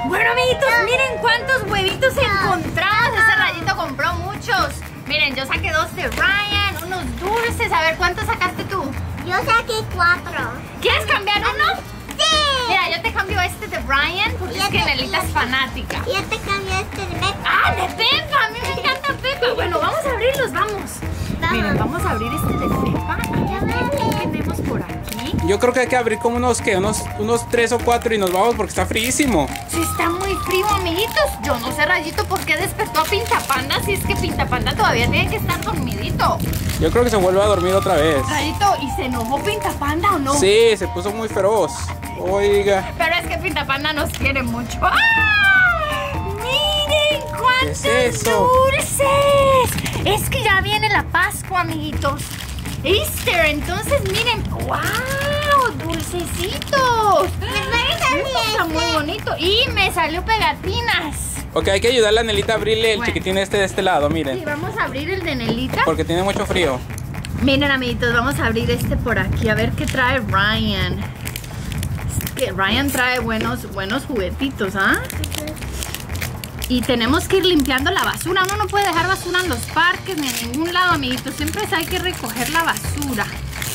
Bueno, amiguitos, miren cuántos huevitos encontrados. Ese Rayito compró muchos. Miren, yo saqué 2 de Ryan, unos dulces. A ver, ¿cuántos sacaste tú? Yo saqué 4. ¿Quieres cambiar uno? Sí. Mira, yo te cambio este de Ryan porque es que Nelita es fanática. Yo te cambio este de Peppa. ¡Ah, de Peppa! A mí me encanta Peppa. Bueno, vamos a abrirlos, vamos. Miren, vamos a abrir este de Peppa. A ver qué tenemos por aquí. Yo creo que hay que abrir como unos 3 o 4 y nos vamos porque está fríísimo. Sí, está muy frío, amiguitos. Yo no sé, Rayito, por qué despertó a Pintapanda si es que Pintapanda todavía tiene que estar dormidito. Yo creo que se vuelve a dormir otra vez. Rayito, ¿y se enojó Pintapanda o no? Sí, se puso muy feroz. Oiga. Pero es que Pintapanda nos quiere mucho. ¡Ah! ¡Miren cuántos ¿Qué es eso? dulces! Es que ya viene la Pascua, amiguitos. Easter, entonces miren. ¡Wow! ¡Dulcecitos! Está muy bonito. Y me salió pegatinas. Ok, hay que ayudarle a Nelita a abrirle el chiquitín este de este lado, miren. Sí, vamos a abrir el de Nelita. Porque tiene mucho frío. Miren, amiguitos, vamos a abrir este por aquí. A ver qué trae Ryan. Es que Ryan trae buenos juguetitos, ¿ah? Y tenemos que ir limpiando la basura. Uno no puede dejar basura en los parques ni en ningún lado, amiguitos. Siempre hay que recoger la basura.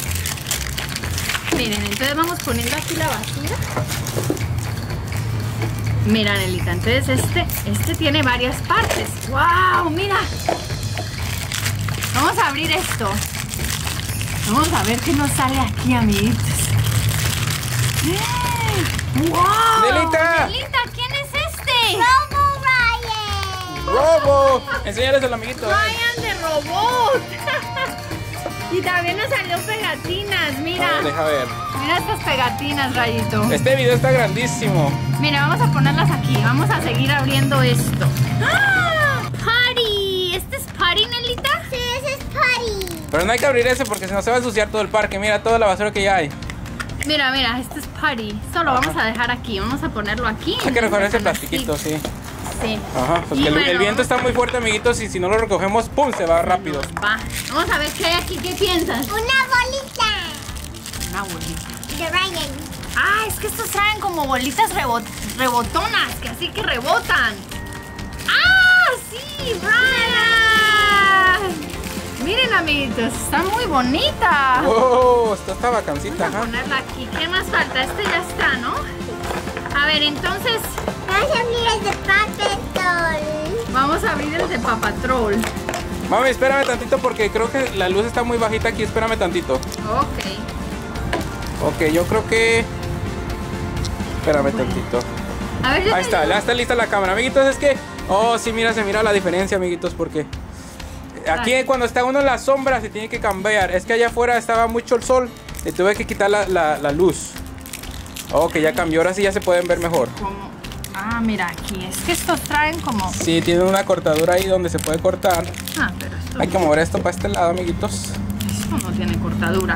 Miren, entonces vamos poniendo aquí la basura. Mira, Nelita, entonces este tiene varias partes. ¡Wow! Mira. Vamos a abrir esto. Vamos a ver qué nos sale aquí, amiguitos. ¡Wow! ¡Nelita! Nelita, ¿quién es este? Robo Ryan. ¡Robo! Enséñales al amiguito. Ryan de robot. Y también nos salió pegatinas, mira. A ver, deja ver. Mira estas pegatinas, Rayito. Este video está grandísimo. Mira, vamos a ponerlas aquí. Vamos a seguir abriendo esto. ¡Ah! ¡Patty! ¿Este es Patty, Nelita? Sí, ese es Patty. Pero no hay que abrir ese porque si no se va a ensuciar todo el parque. Mira toda la basura que ya hay. Mira, este es Patty. Esto lo vamos a dejar aquí. Vamos a ponerlo aquí. Hay que recoger ese plastiquito, sí. Sí. Ajá, porque el viento está muy fuerte, amiguitos, y si no lo recogemos, ¡pum!, se va rápido. Va. Vamos a ver qué hay aquí. ¿Qué piensas? Una bolita. Una bolita. De Ryan. Ah, es que estos traen como bolitas rebotonas, que así que rebotan. ¡Ah, sí! ¡Brian! Miren, amiguitos, está muy bonita. ¡Oh! Esto está bacancita, Vamos a ajá. ponerla aquí. ¿Qué más falta? Este ya está, ¿no? A ver, entonces Vamos a abrir el de Paw. vamos a abrir el de Paw Patrol. Mami, espérame tantito porque creo que la luz está muy bajita aquí. Espérame tantito. Ok. Ok, yo creo que... Espérame tantito. A ver, Ahí está, ya está lista la cámara, amiguitos. Es que... Oh, sí, mira, se mira la diferencia, amiguitos, porque... Aquí cuando está uno en la sombra se tiene que cambiar. Es que allá afuera estaba mucho el sol. Le tuve que quitar la luz. Ok, ya cambió. Ahora sí ya se pueden ver mejor. Ah, mira, aquí. Es que estos traen como... Sí, tiene una cortadura ahí donde se puede cortar. Ah, pero esto, Hay que mover esto para este lado, amiguitos. esto no tiene cortadura.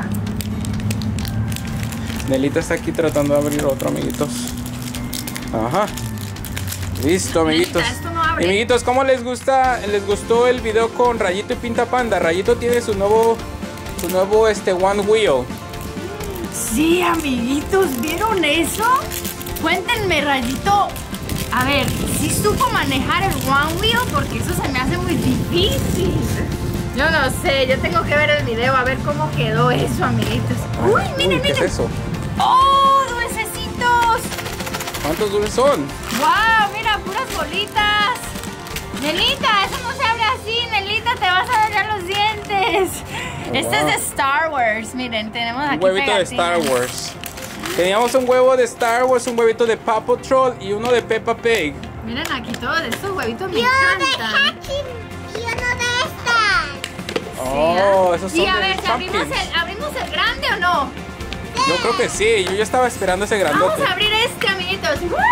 Nelita está aquí tratando de abrir otro, amiguitos. Ajá. Listo, amiguitos. Nelita, esto no abre. Amiguitos, ¿cómo les gustó el video con Rayito y Pintapanda? Rayito tiene su nuevo One Wheel. Sí, amiguitos, ¿vieron eso? Cuéntenme, Rayito. A ver, ¿sí supo manejar el One Wheel? Porque eso se me hace muy difícil. Yo no sé, yo tengo que ver el video a ver cómo quedó eso, amiguitos. Uy, miren, ¿qué miren. es eso? ¡Oh, dulcecitos! ¿Cuántos dulces son? ¡Wow! Mira, puras bolitas. Nelita, eso no se abre así. Nelita, te vas a dañar los dientes. Este es de Star Wars. Miren, tenemos aquí Un huevito de pegatinas. Star Wars. Teníamos un huevo de Star Wars, un huevito de Paw Patrol y uno de Peppa Pig. Miren aquí todos estos huevitos me Yo de encantan. Hatching y uno de estas. Oh, esos son Y a de ver, ¿abrimos pumpkins. el grande o no? Yo creo que sí, yo ya estaba esperando ese grandote. Vamos a abrir este, amiguitos.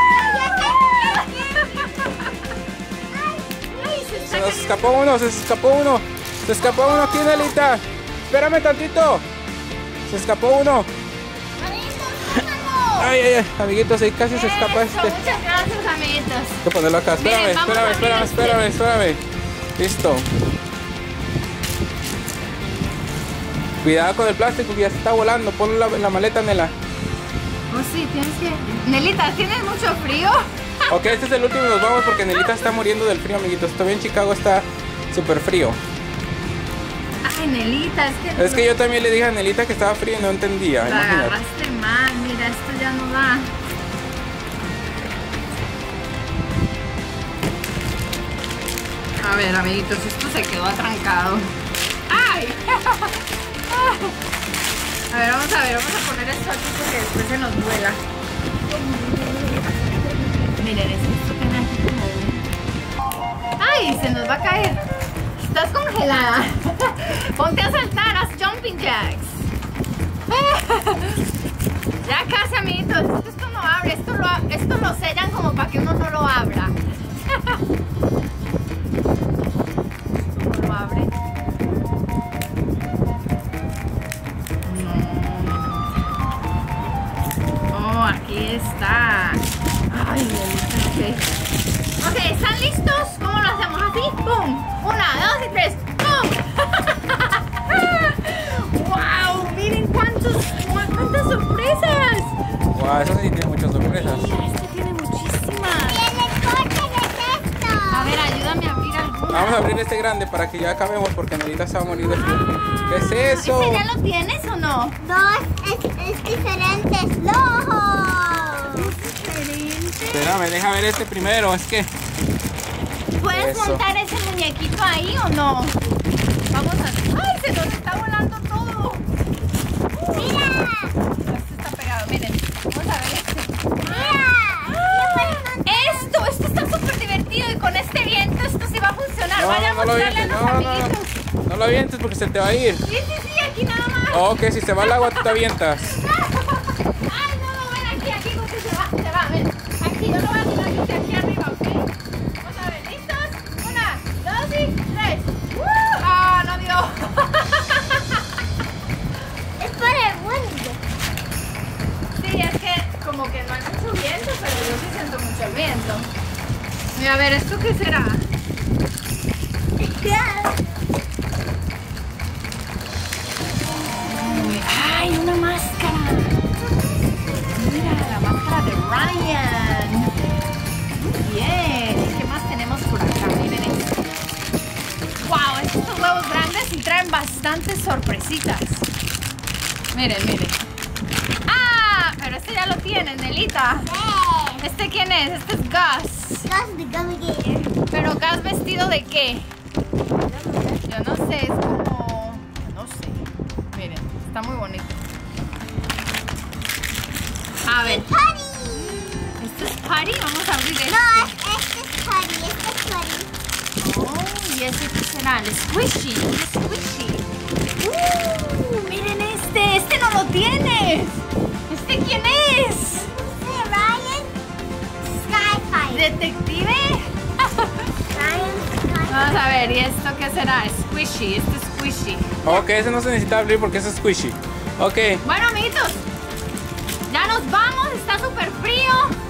Ay, se está Se nos escapó uno, se escapó uno aquí, Nelita. Espérame tantito. Se escapó uno. Ay, ay, ay, amiguitos, ahí casi se escapa Eso, este. muchas gracias, amiguitos. Hay que ponerlo acá. Espérame, Miren, vamos a abrir espérame. Listo. Cuidado con el plástico que ya se está volando. Ponlo en la maleta, Nela. Oh, sí, tienes que... Nelita, ¿tienes mucho frío? Ok, este es el último y nos vamos porque Nelita está muriendo del frío, amiguitos. Todavía en Chicago está súper frío. Ay, Nelita, Es que yo también le dije a Nelita que estaba frío y no entendía. La Imagínate. agarraste mal, mira, esto ya no da. A ver, amiguitos, esto se quedó atrancado. ¡Ay! A ver, vamos a poner esto aquí porque después se nos vuela. Miren, esto tiene aquí como un... ¡Ay! Se nos va a caer. Estás congelada. Ponte a saltar, haz jumping jacks. Ya casi, amiguitos. Esto no abre, esto lo sellan como para que uno no lo abra. ¿Cómo lo abre? No. Oh, aquí está. Ay, ok. Ok, ¿están listos? ¿Cómo lo hacemos? Así, ¡pum! 1, 2 y 3, ¡pum! ¡Wow! Miren cuántas sorpresas. Wow, eso sí tiene muchas sorpresas. Mira, este tiene muchísimas. Tiene corte de esto. A ver, ayúdame a abrir alguna. Vamos a abrir este grande para que ya acabemos porque Nelita se va a morir de frío. ¿Qué es eso? ¿Ese ya lo tienes o no? Dos es diferentes lojos. Diferente. Espérame, deja ver este primero. Es que... ¿Puedes Eso. montar ese muñequito ahí o no? Vamos a... ¡Ay, se nos está volando todo! Mira. Esto está pegado, miren. Vamos a ver este. Mira. Esto está súper divertido y con este viento esto sí va a funcionar. No, Vaya a no lo mostrarle a vientes, los no, no, amiguitos. no lo vientes porque se te va a ir. Sí, aquí nada más. Ok, si se va al agua tú te avientas. Ay, no, ven aquí, porque se va, ven. Aquí, yo lo voy a tirar desde aquí arriba, ¿ok? Vamos a ver, ¿listos? 1, 2 y 3. ¡Ah, no dio! Es por el mundo. Sí, es que como que no hay mucho viento, pero yo sí siento mucho el viento. Y a ver, ¿esto qué será? Uy, ¡ay, una máscara! Mira, la máscara de Ryan. Muy bien. ¿Qué más tenemos por acá? Miren esto. ¡Wow! Estos huevos grandes y traen bastantes sorpresitas. Miren. ¡Ah! Pero este ya lo tienen, Nelita. ¿Este quién es? Este es Gus. Gus the Gummy Gator. ¿Pero Gus vestido de qué? Yo no sé, es como... No sé. Miren, está muy bonito. A ver. Putty. ¿Esto es Patty? Vamos a abrir este. No, este es Putty. Oh, ¿y ese qué será? El Squishy. Un Squishy. Miren este. Este no lo tienes. ¿Este quién es? Sí, Ryan Skyfire. ¿Detective? Ryan Skyfire. Vamos a ver, ¿y esto qué será? Squishy. Este es Squishy. Ok, ese no se necesita abrir porque ese es squishy. Ok. Bueno, amiguitos, ya nos vamos, está súper frío.